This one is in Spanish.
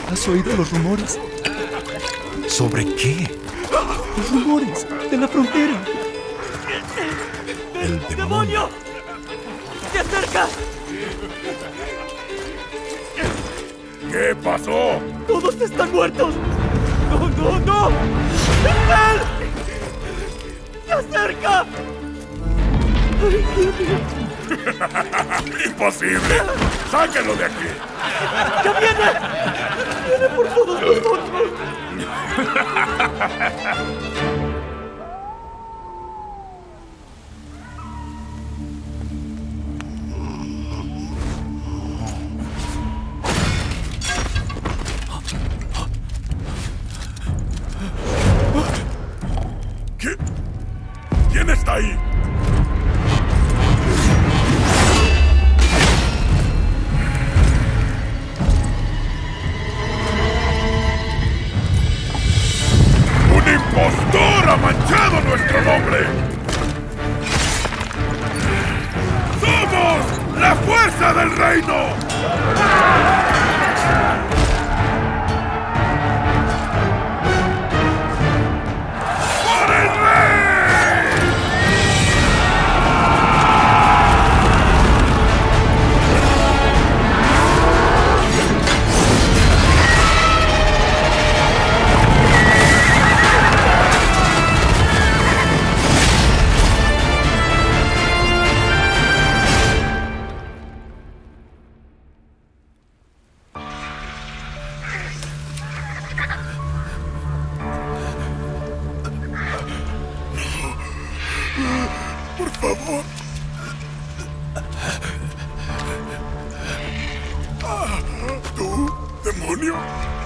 ¿Has oído los rumores? ¿Sobre qué? Los rumores de la frontera. El demonio. ¡Se acerca! ¿Qué pasó? ¡Todos están muertos! ¡No, no, no! ¡Es él! ¡Se acerca! ¡Ay, Dios mío! ¡Imposible! ¡Sáquenlo de aquí! ¡Ya viene! ¡Viene por todos nosotros! ¿Quién está ahí? ¡Un impostor ha manchado nuestro nombre! ¡Somos la fuerza del reino! Por favor. ¿Tú, demonio?